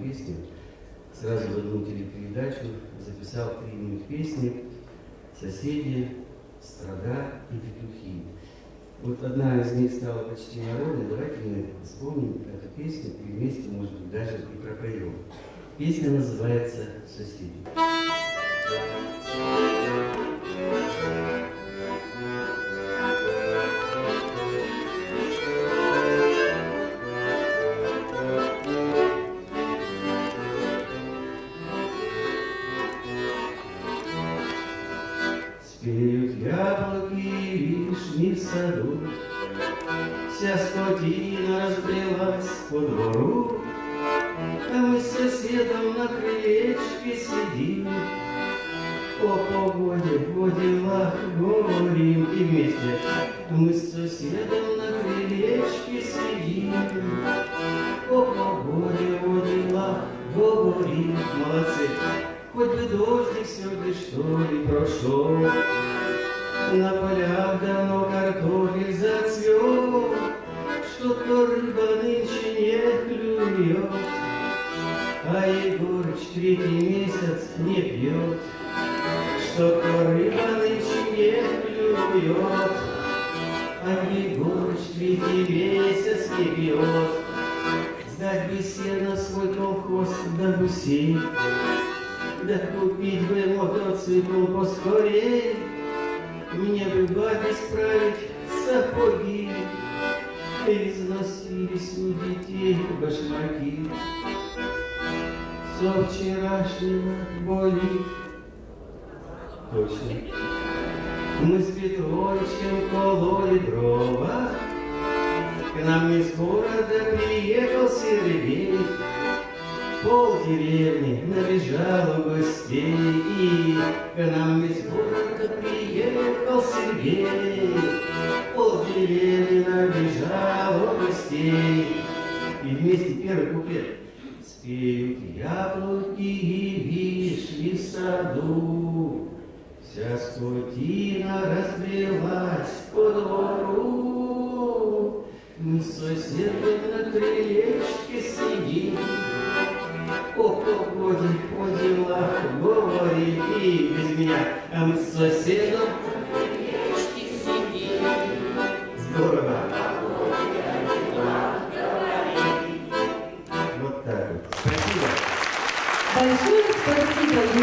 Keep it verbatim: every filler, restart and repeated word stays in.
песню. Сразу в одну телепередачу записал три моих песни «Соседи», «Страда» и «Петухи». Вот одна из них стала почти народной. Давайте мы вспомним эту песню и вместе, может быть, даже и пропоем. Песня называется «Соседи». Спеют яблоки и вишни в саду, вся скотина разбрелась по двору, а мы с соседом на крылечке сидим, о погоде, о делах говорим, и вместе мы с соседом на крылечке сидим, о погоде, о делах говорим. Молодцы! Хоть бы дождик сегодня, что ли, прошел, на полях давно картофель зацвел, что-то рыба нынче не клюет, а Егорыч третий месяц не пьет, что-то рыба нынче не клюет, а Егорыч третий месяц не пьет. Сдать бы сено свой колхоз до гусей, да купить бы мотоцикл поскорей, мне бы бабе справить сапоги, износились у детей башмаки. Со вчерашнего болит точно. Мы с Петровичем кололи дрова, к нам из города приехал Сергей. Пол деревни набежало гостей, и к нам из города приехал Сергей. Пол деревни набежало гостей. И вместе первый куплет. Спеют яблоки и вишни в саду, вся скотина разбрелась по двору. Мы с соседом на крылечке сидим, о погоде, о делах говорим, и без меня, а мы с соседом на крылечке сидим. Здорово! Вот так вот. Спасибо. Большое спасибо.